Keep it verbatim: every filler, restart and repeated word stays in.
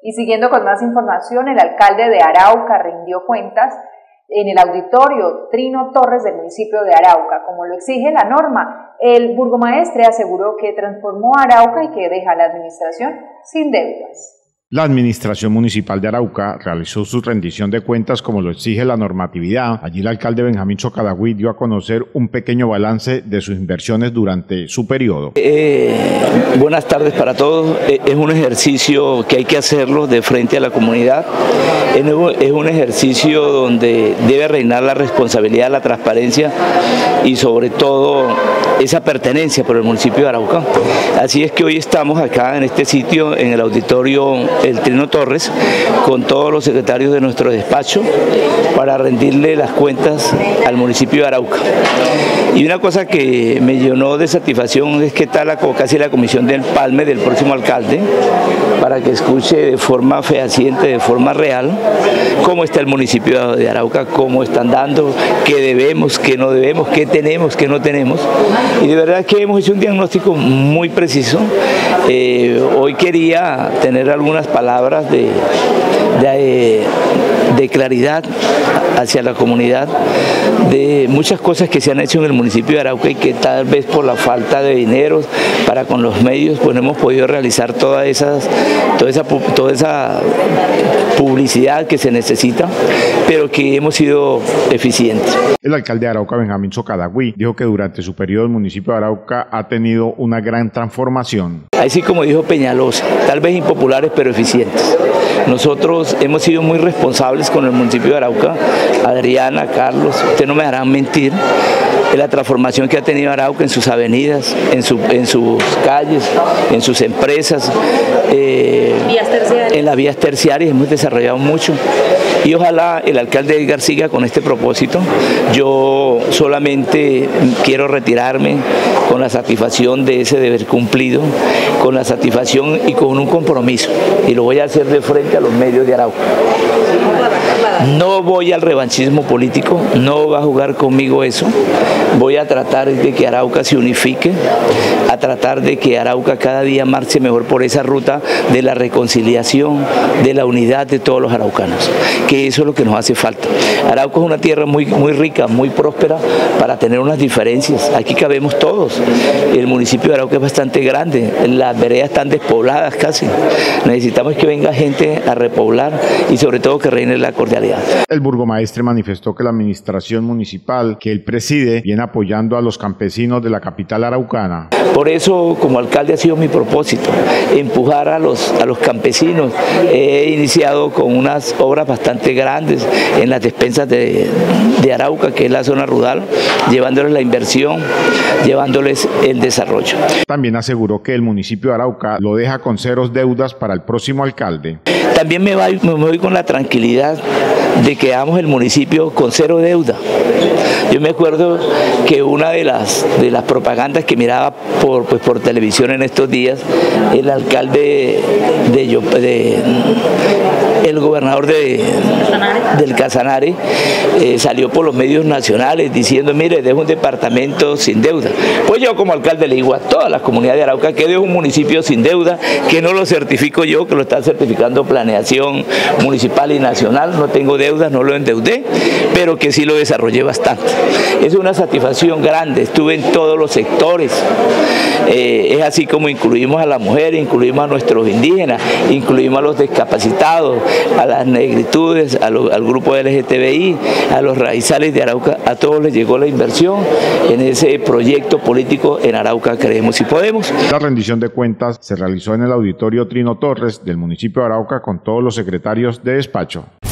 Y siguiendo con más información, el alcalde de Arauca rindió cuentas en el auditorio Trino Torres del municipio de Arauca, como lo exige la norma. El burgomaestre aseguró que transformó Arauca y que deja a la administración sin deudas. La Administración Municipal de Arauca realizó su rendición de cuentas como lo exige la normatividad. Allí el alcalde Benjamín Socadaguy dio a conocer un pequeño balance de sus inversiones durante su periodo. Eh, buenas tardes para todos. Eh, es un ejercicio que hay que hacerlo de frente a la comunidad. Es un ejercicio donde debe reinar la responsabilidad, la transparencia y sobre todo esa pertenencia por el municipio de Arauca. Así es que hoy estamos acá en este sitio, en el auditorio el Trino Torres, con todos los secretarios de nuestro despacho para rendirle las cuentas al municipio de Arauca. Y una cosa que me llenó de satisfacción es que está la, casi la comisión del empalme del próximo alcalde, para que escuche de forma fehaciente, de forma real, cómo está el municipio de Arauca, cómo están dando, qué debemos, qué no debemos, qué tenemos, qué no tenemos. Y de verdad que hemos hecho un diagnóstico muy preciso. Eh, hoy quería tener algunas palabras de, de, de claridad hacia la comunidad, de muchas cosas que se han hecho en el municipio de Arauca y que tal vez por la falta de dinero para con los medios pues no hemos podido realizar todas esas, toda esa, toda esa publicidad que se necesita, pero que hemos sido eficientes. El alcalde de Arauca, Benjamín Socadaguy, dijo que durante su periodo el municipio de Arauca ha tenido una gran transformación. Así como dijo Peñalosa, tal vez impopulares pero eficientes. Nosotros hemos sido muy responsables con el municipio de Arauca, Adriana, Carlos, ustedes no me harán mentir, de la transformación que ha tenido Arauca en sus avenidas, en, su, en sus calles, en sus empresas, eh, vías terciarias. En las vías terciarias hemos desarrollado mucho. Y ojalá el alcalde Edgar siga con este propósito. Yo solamente quiero retirarme con la satisfacción de ese deber cumplido, con la satisfacción y con un compromiso. Y lo voy a hacer de frente a los medios de Arauca. No voy al revanchismo político, no va a jugar conmigo eso. Voy a tratar de que Arauca se unifique, a tratar de que Arauca cada día marche mejor por esa ruta de la reconciliación, de la unidad de todos los araucanos, que eso es lo que nos hace falta. Arauca es una tierra muy, muy rica, muy próspera para tener unas diferencias. Aquí cabemos todos. El municipio de Arauca es bastante grande, las veredas están despobladas casi. Necesitamos que venga gente a repoblar y sobre todo que reine la cordialidad. El burgomaestre manifestó que la administración municipal que él preside viene apoyando a los campesinos de la capital araucana. Por eso, como alcalde, ha sido mi propósito, empujar a los, a los campesinos. He iniciado con unas obras bastante grandes en las despensas de, de Arauca, que es la zona rural, llevándoles la inversión, llevándoles el desarrollo. También aseguró que el municipio de Arauca lo deja con ceros deudas para el próximo alcalde. También me voy, me voy con la tranquilidad de que damos el municipio con cero deuda. Yo me acuerdo que una de las, de las propagandas que miraba por, pues, por televisión en estos días, el alcalde de, de, de el gobernador de, del Casanare eh, salió por los medios nacionales diciendo, mire, dejo un departamento sin deuda. Pues yo como alcalde le digo a todas las comunidades de Arauca que dejo un municipio sin deuda, que no lo certifico yo, que lo está certificando Planeación Municipal y Nacional, no tengo deudas, no lo endeudé, pero que sí lo desarrollé bastante. Es una satisfacción grande, estuve en todos los sectores, eh, es así como incluimos a las mujeres, incluimos a nuestros indígenas, incluimos a los discapacitados, a las negritudes, a lo, al grupo L G T B I, a los raizales de Arauca, a todos les llegó la inversión en ese proyecto político en Arauca Creemos y Podemos. La rendición de cuentas se realizó en el auditorio Trino Torres del municipio de Arauca con todos los secretarios de despacho.